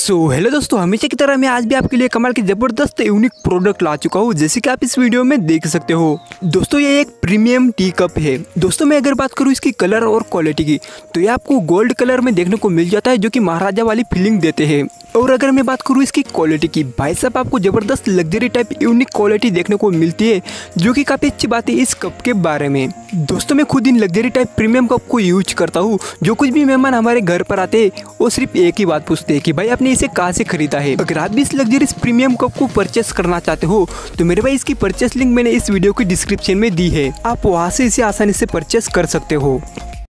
Hello दोस्तों, हमेशा की तरह मैं आज भी आपके लिए कमाल की ज़बरदस्त यूनिक प्रोडक्ट ला चुका हूँ, जैसे कि आप इस वीडियो में देख सकते हो। दोस्तों ये एक प्रीमियम टी कप है। दोस्तों मैं अगर बात करूँ इसकी कलर और क्वालिटी की, तो ये आपको गोल्ड कलर में देखने को मिल जाता है, जो कि महाराजा वाली फीलिंग देते हैं। और अगर मैं बात करूँ इसकी क्वालिटी की, भाई साहब आपको ज़बरदस्त लग्जरी टाइप यूनिक क्वालिटी देखने को मिलती है, जो कि काफ़ी अच्छी बात है इस कप के बारे में। दोस्तों मैं खुद इन लग्जरी टाइप प्रीमियम कप को यूज करता हूँ। जो कुछ भी मेहमान हमारे घर पर आते हैं वो सिर्फ एक ही बात पूछते हैं कि भाई आपने इसे कहाँ से खरीदा है। अगर आप भी इस लग्जरी प्रीमियम कप को परचेस करना चाहते हो तो मेरे भाई इसकी परचेस लिंक मैंने इस वीडियो की डिस्क्रिप्शन में दी है, आप वहाँ से इसे आसानी से परचेस कर सकते हो।